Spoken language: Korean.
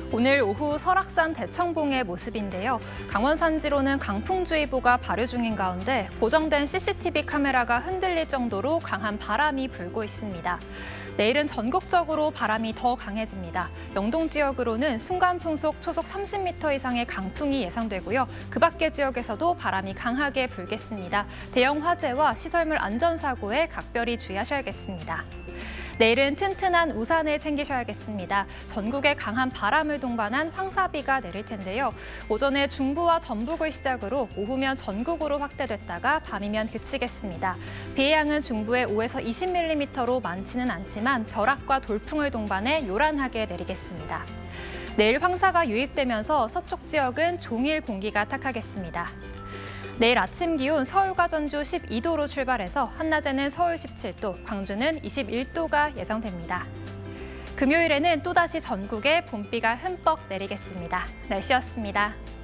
오늘 오후 설악산 대청봉의 모습인데요. 강원 산지로는 강풍주의보가 발효 중인 가운데 고정된 CCTV 카메라가 흔들릴 정도로 강한 바람이 불고 있습니다. 내일은 전국적으로 바람이 더 강해집니다. 영동 지역으로는 순간 풍속 초속 30m 이상의 강풍이 예상되고요. 그 밖의 지역에서도 바람이 강하게 불겠습니다. 대형 화재와 시설물 안전사고에 각별히 주의하셔야겠습니다. 내일은 튼튼한 우산을 챙기셔야겠습니다. 전국에 강한 바람을 동반한 황사비가 내릴 텐데요. 오전에 중부와 전북을 시작으로 오후면 전국으로 확대됐다가 밤이면 그치겠습니다. 비의 양은 중부에 5에서 20mm로 많지는 않지만 벼락과 돌풍을 동반해 요란하게 내리겠습니다. 내일 황사가 유입되면서 서쪽 지역은 종일 공기가 탁하겠습니다. 내일 아침 기온 서울과 전주 12도로 출발해서 한낮에는 서울 17도, 광주는 21도가 예상됩니다. 금요일에는 또다시 전국에 봄비가 흠뻑 내리겠습니다. 날씨였습니다.